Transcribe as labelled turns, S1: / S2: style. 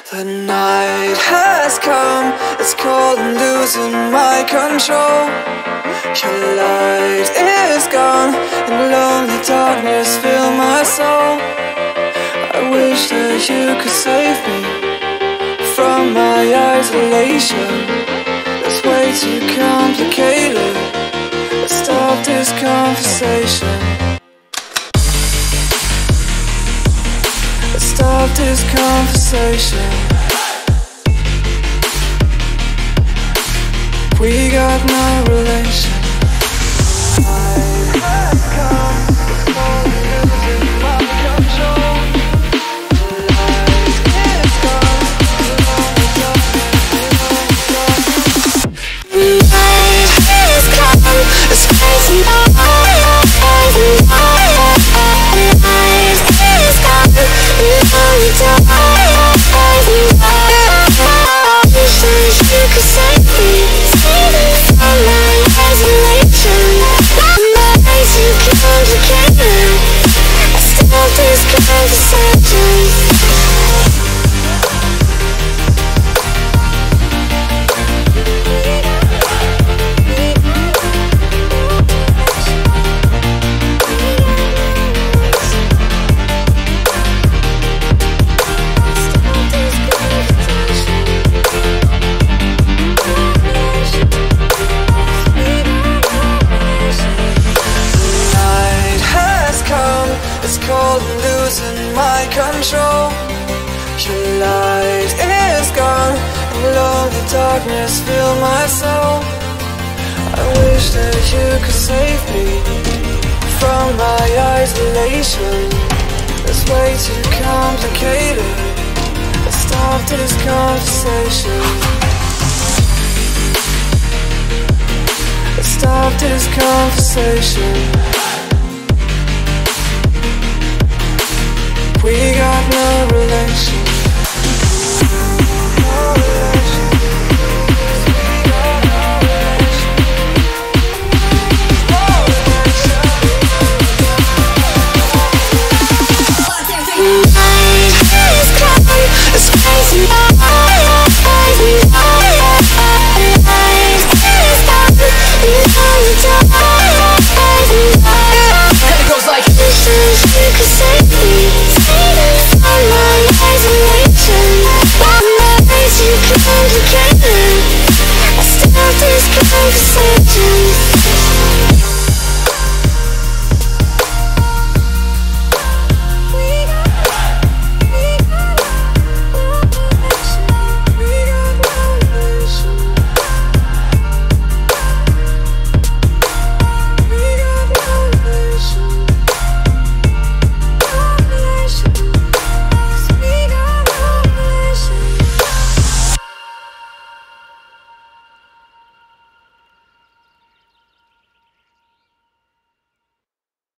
S1: The night has come, it's cold and losing my control. Your light is gone, and lonely darkness fill my soul. I wish that you could save me from my isolation. It's way too complicated. Let's stop this conversation. Let's stop this conversation. We got no relation. I have come, it's cold and losing my control. The light is gone, the lonely darkness. The night is gone, it's crazy. The night is gone, the lonely darkness. I wish that you could save me from my isolation. My eyes too complicated. Stop this conversation. Control. Your light is gone, and lonely darkness fill my soul. I wish that you could save me from my isolation. It's way too complicated. Let's stop this conversation. Let's stop this conversation. We got no